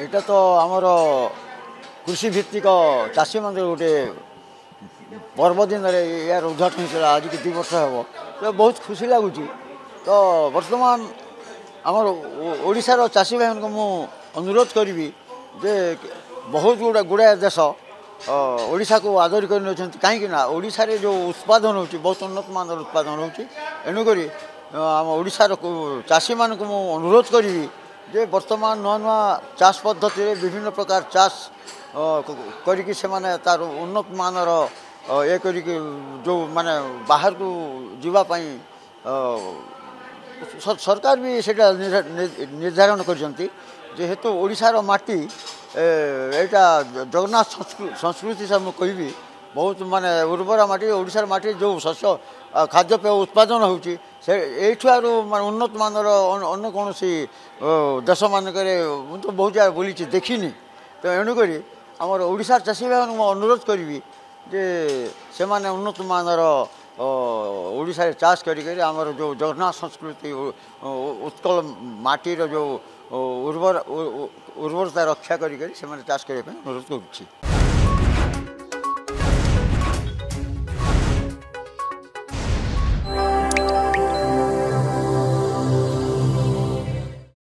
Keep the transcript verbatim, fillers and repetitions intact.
ଏଇଟା ତ ଆମର କୃଷି ଭିତ୍ତିକ ଚାଷୀମାନଙ୍କର ଗୋଟେ ପର୍ବଦିନରେ ଏହାର ଉଦ୍ଘାଟନ ହେଇଥିଲା ଆଜିକି ଦୁଇ ବର୍ଷ ହେବ। ତ ବହୁତ ଖୁସି ଲାଗୁଛି। ତ ବର୍ତ୍ତମାନ ଆମର ଓଡ଼ିଶାର ଚାଷୀ ଭାଇମାନଙ୍କୁ ମୁଁ ଅନୁରୋଧ କରିବି ଯେ ବହୁତ ଗୁଡ଼ା ଗୁଡ଼ାଏ ଦେଶ ଓଡ଼ିଶାକୁ ଆଦରି କରି ନେଉଛନ୍ତି। କାହିଁକି ନା ଓଡ଼ିଶାରେ ଯେଉଁ ଉତ୍ପାଦନ ହେଉଛି ବହୁତ ଉନ୍ନତମାନର ଉତ୍ପାଦନ ହେଉଛି। ଏଣୁକରି ଆମ ଓଡ଼ିଶାର ଚାଷୀମାନଙ୍କୁ ମୁଁ ଅନୁରୋଧ କରିବି ଯେ ବର୍ତ୍ତମାନ ନୂଆ ନୂଆ ଚାଷ ପଦ୍ଧତିରେ ବିଭିନ୍ନ ପ୍ରକାର ଚାଷ କରିକି ସେମାନେ ତାର ଉନ୍ନତମାନର ଏ କରିକି ଯେଉଁ ମାନେ ବାହାରକୁ ଯିବା ପାଇଁ ସରକାର ବି ସେଇଟା ନିର୍ଦ୍ଧାରଣ କରିଛନ୍ତି। ଯେହେତୁ ଓଡ଼ିଶାର ମାଟି ଏଇଟା ଜଗନ୍ନାଥ ସଂସ୍କୃତି ସାର୍ ମୁଁ କହିବି ବହୁତ ମାନେ ଉର୍ବର ମାଟି। ଓଡ଼ିଶାର ମାଟି ଯେଉଁ ଶସ୍ୟ ଖାଦ୍ୟପେୟ ଉତ୍ପାଦନ ହେଉଛି ସେ ଏଇଠାରୁ ମାନେ ଉନ୍ନତମାନର ଅନ୍ୟ କୌଣସି ଦେଶମାନଙ୍କରେ ମୁଁ ତ ବହୁତ ଜାଗା ବୁଲିଛି ଦେଖିନି। ତ ଏଣୁକରି ଆମର ଓଡ଼ିଶାର ଚାଷୀ ଭାଇମାନଙ୍କୁ ମୁଁ ଅନୁରୋଧ କରିବି ଯେ ସେମାନେ ଉନ୍ନତମାନର ଓଡ଼ିଶାରେ ଚାଷ କରିକରି ଆମର ଯେଉଁ ଜଗନ୍ନାଥ ସଂସ୍କୃତି ଉତ୍କଳ ମାଟିର ଯେଉଁ ଉର୍ବର ଉର୍ବରତା ରକ୍ଷା କରିକରି ସେମାନେ ଚାଷ କରିବା ପାଇଁ ଅନୁରୋଧ କରୁଛି।